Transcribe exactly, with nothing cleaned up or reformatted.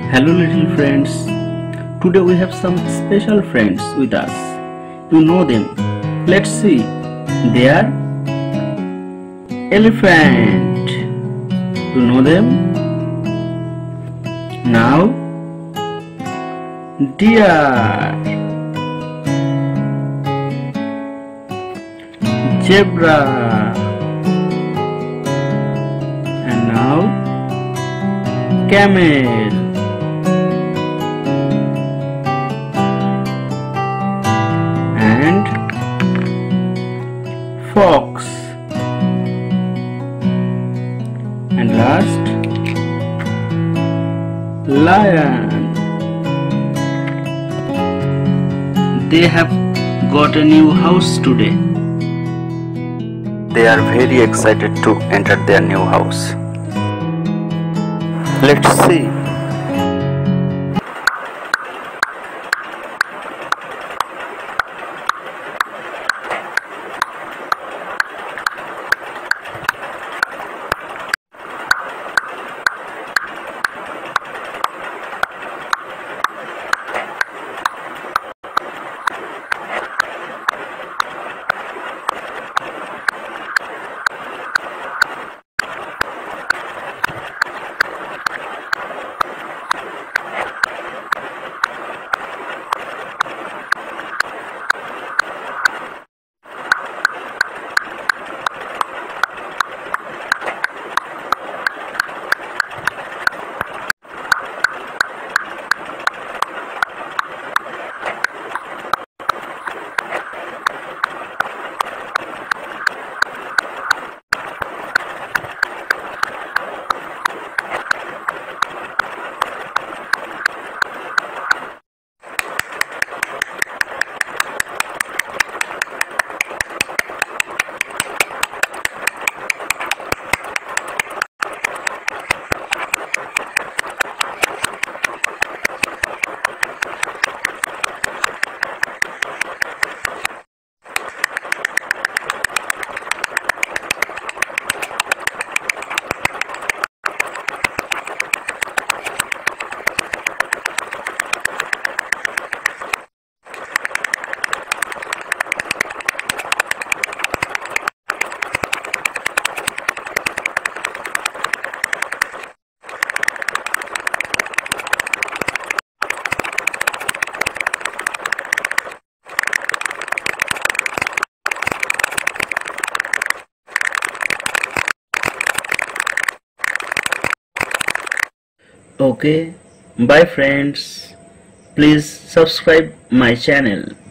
Hello little friends. Today we have some special friends with us. You know them. Let's see. They are elephant. You know them? Now deer, zebra, and now camel, and fox, and last lion. They have got a new house today. They are very excited to enter their new house. Let's see. Okay, bye friends. Please subscribe my channel.